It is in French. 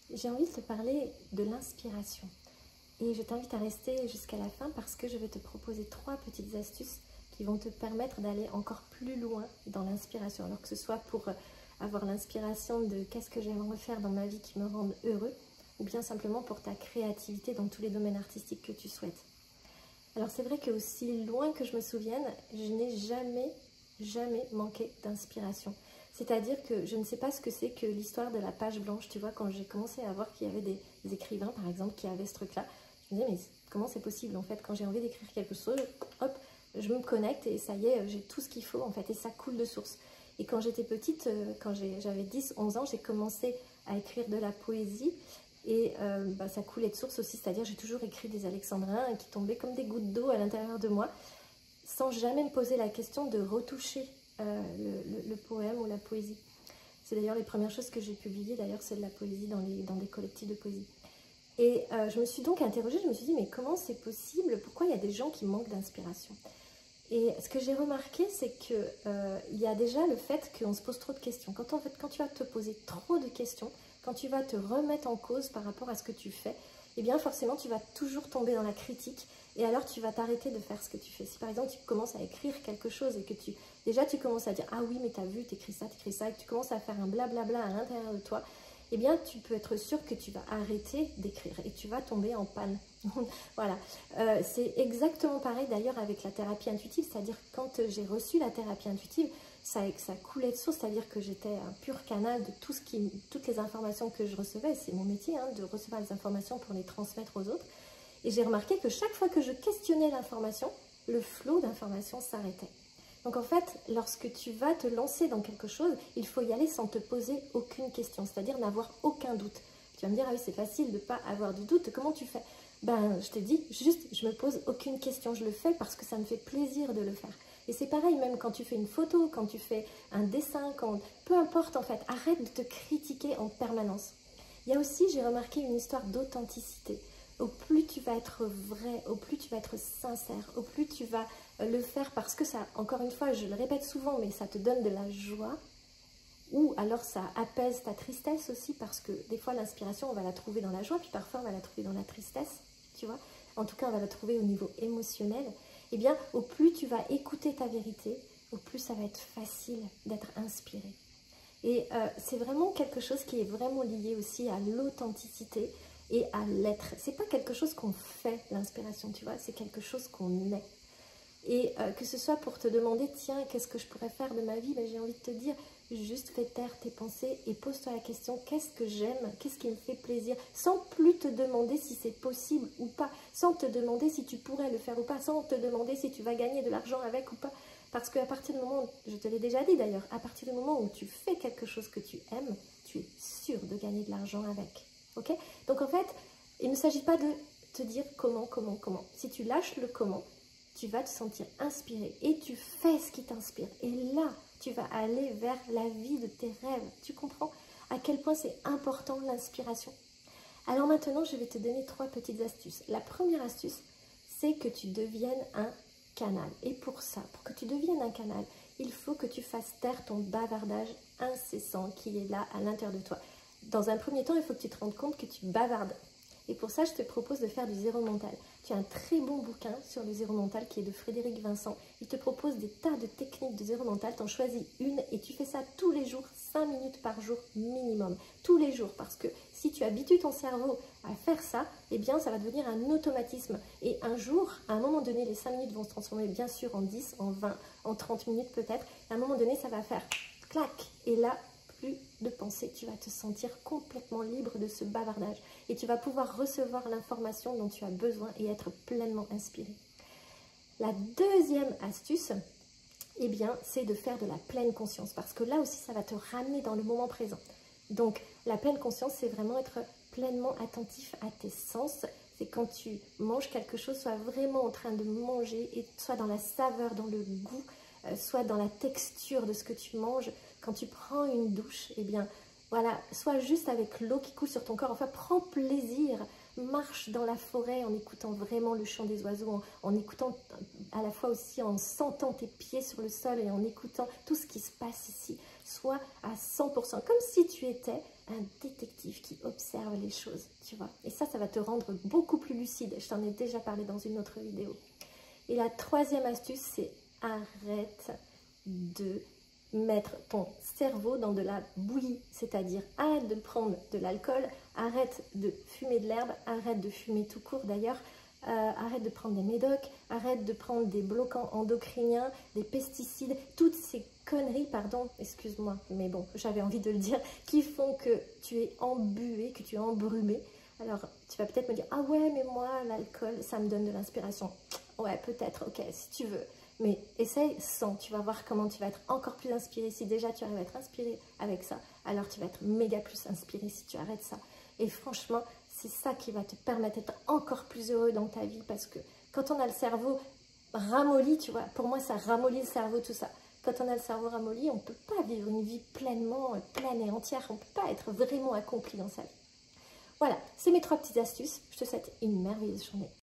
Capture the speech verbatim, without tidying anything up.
j'ai envie de te parler de l'inspiration. Et je t'invite à rester jusqu'à la fin parce que je vais te proposer trois petites astuces qui vont te permettre d'aller encore plus loin dans l'inspiration. Alors que ce soit pour avoir l'inspiration de qu'est-ce que j'aimerais faire dans ma vie qui me rende heureux, ou bien simplement pour ta créativité dans tous les domaines artistiques que tu souhaites. Alors c'est vrai qu'aussi loin que je me souvienne, je n'ai jamais, jamais manqué d'inspiration. C'est-à-dire que je ne sais pas ce que c'est que l'histoire de la page blanche. Tu vois, quand j'ai commencé à voir qu'il y avait des, des écrivains, par exemple, qui avaient ce truc-là, je me disais, mais comment c'est possible, en fait, quand j'ai envie d'écrire quelque chose, hop, je me connecte et ça y est, j'ai tout ce qu'il faut, en fait, et ça coule de source. Et quand j'étais petite, quand j'avais dix onze ans, j'ai commencé à écrire de la poésie, et euh, bah, ça coulait de source aussi, c'est-à-dire j'ai toujours écrit des alexandrins qui tombaient comme des gouttes d'eau à l'intérieur de moi, sans jamais me poser la question de retoucher euh, le, le, le poème ou la poésie. C'est d'ailleurs les premières choses que j'ai publiées, d'ailleurs c'est de la poésie dans, les, dans des collectifs de poésie. Et euh, je me suis donc interrogée, je me suis dit, mais comment c'est possible? Pourquoi il y a des gens qui manquent d'inspiration? Et ce que j'ai remarqué, c'est qu'il euh, y a déjà le fait qu'on se pose trop de questions. Quand, en fait, quand tu vas te poser trop de questions, quand tu vas te remettre en cause par rapport à ce que tu fais, eh bien forcément tu vas toujours tomber dans la critique et alors tu vas t'arrêter de faire ce que tu fais. Si par exemple tu commences à écrire quelque chose et que tu déjà tu commences à dire ah oui mais t'as vu, t'écris ça, t'écris ça, et que tu commences à faire un blablabla à l'intérieur de toi, eh bien tu peux être sûr que tu vas arrêter d'écrire et tu vas tomber en panne. Voilà, euh, c'est exactement pareil d'ailleurs avec la thérapie intuitive, c'est-à-dire quand j'ai reçu la thérapie intuitive, ça, ça coulait de source, c'est-à-dire que j'étais un pur canal de tout ce qui, toutes les informations que je recevais, c'est mon métier hein, de recevoir les informations pour les transmettre aux autres, et j'ai remarqué que chaque fois que je questionnais l'information, le flot d'informations s'arrêtait. Donc en fait, lorsque tu vas te lancer dans quelque chose, il faut y aller sans te poser aucune question, c'est-à-dire n'avoir aucun doute. Tu vas me dire, ah oui, c'est facile de ne pas avoir de doute, comment tu fais? Ben, je te dis, juste, je me pose aucune question, je le fais parce que ça me fait plaisir de le faire. Et c'est pareil, même quand tu fais une photo, quand tu fais un dessin, quand... peu importe en fait, arrête de te critiquer en permanence. Il y a aussi, j'ai remarqué, une histoire d'authenticité. Au plus tu vas être vrai, au plus tu vas être sincère, au plus tu vas le faire parce que ça, encore une fois, je le répète souvent, mais ça te donne de la joie, ou alors ça apaise ta tristesse aussi, parce que des fois l'inspiration, on va la trouver dans la joie, puis parfois on va la trouver dans la tristesse, tu vois. En tout cas, on va la trouver au niveau émotionnel. Eh bien, au plus tu vas écouter ta vérité, au plus ça va être facile d'être inspiré. Et euh, c'est vraiment quelque chose qui est vraiment lié aussi à l'authenticité et à l'être. C'est pas quelque chose qu'on fait, l'inspiration, tu vois, c'est quelque chose qu'on est. Et euh, que ce soit pour te demander, tiens, qu'est-ce que je pourrais faire de ma vie, ben, j'ai envie de te dire, juste fais taire tes pensées et pose-toi la question, qu'est-ce que j'aime, qu'est-ce qui me fait plaisir, sans plus te demander si c'est possible ou pas, sans te demander si tu pourrais le faire ou pas, sans te demander si tu vas gagner de l'argent avec ou pas. Parce qu'à partir du moment, je te l'ai déjà dit d'ailleurs, à partir du moment où tu fais quelque chose que tu aimes, tu es sûr de gagner de l'argent avec. Ok? Donc en fait, il ne s'agit pas de te dire comment, comment, comment. Si tu lâches le comment, tu vas te sentir inspiré et tu fais ce qui t'inspire. Et là, tu vas aller vers la vie de tes rêves. Tu comprends à quel point c'est important l'inspiration? Alors maintenant, je vais te donner trois petites astuces. La première astuce, c'est que tu deviennes un canal. Et pour ça, pour que tu deviennes un canal, il faut que tu fasses taire ton bavardage incessant qui est là à l'intérieur de toi. Dans un premier temps, il faut que tu te rendes compte que tu bavardes. Et pour ça, je te propose de faire du zéro mental. Tu as un très bon bouquin sur le zéro mental qui est de Frédéric Vincent. Il te propose des tas de techniques de zéro mental. Tu en choisis une et tu fais ça tous les jours, cinq minutes par jour minimum. Tous les jours, parce que si tu habitues ton cerveau à faire ça, eh bien ça va devenir un automatisme. Et un jour, à un moment donné, les cinq minutes vont se transformer bien sûr en dix, en vingt, en trente minutes peut-être. À un moment donné, ça va faire clac. Et là, plus de pensée, tu vas te sentir complètement libre de ce bavardage et tu vas pouvoir recevoir l'information dont tu as besoin et être pleinement inspiré. La deuxième astuce, eh bien, c'est de faire de la pleine conscience parce que là aussi, ça va te ramener dans le moment présent. Donc, la pleine conscience, c'est vraiment être pleinement attentif à tes sens. C'est quand tu manges quelque chose, sois vraiment en train de manger et sois dans la saveur, dans le goût, euh, soit dans la texture de ce que tu manges. Quand tu prends une douche, eh bien, voilà, sois juste avec l'eau qui coule sur ton corps. Enfin, prends plaisir, marche dans la forêt en écoutant vraiment le chant des oiseaux, en, en écoutant à la fois aussi, en sentant tes pieds sur le sol et en écoutant tout ce qui se passe ici. Sois à cent pour cent, comme si tu étais un détective qui observe les choses, tu vois. Et ça, ça va te rendre beaucoup plus lucide. Je t'en ai déjà parlé dans une autre vidéo. Et la troisième astuce, c'est arrête de mettre ton cerveau dans de la bouillie, c'est-à-dire arrête de prendre de l'alcool, arrête de fumer de l'herbe, arrête de fumer tout court d'ailleurs, euh, arrête de prendre des médocs, arrête de prendre des bloquants endocriniens, des pesticides, toutes ces conneries, pardon, excuse-moi, mais bon, j'avais envie de le dire, qui font que tu es embué, que tu es embrumé. Alors, tu vas peut-être me dire, ah ouais, mais moi, l'alcool, ça me donne de l'inspiration. Ouais, peut-être, ok, si tu veux. Mais essaye sans, tu vas voir comment tu vas être encore plus inspiré. Si déjà tu arrives à être inspiré avec ça, alors tu vas être méga plus inspiré si tu arrêtes ça. Et franchement, c'est ça qui va te permettre d'être encore plus heureux dans ta vie. Parce que quand on a le cerveau ramolli, tu vois, pour moi ça ramollit le cerveau tout ça. Quand on a le cerveau ramolli, on ne peut pas vivre une vie pleinement, pleine et entière. On ne peut pas être vraiment accompli dans sa vie. Voilà, c'est mes trois petites astuces. Je te souhaite une merveilleuse journée.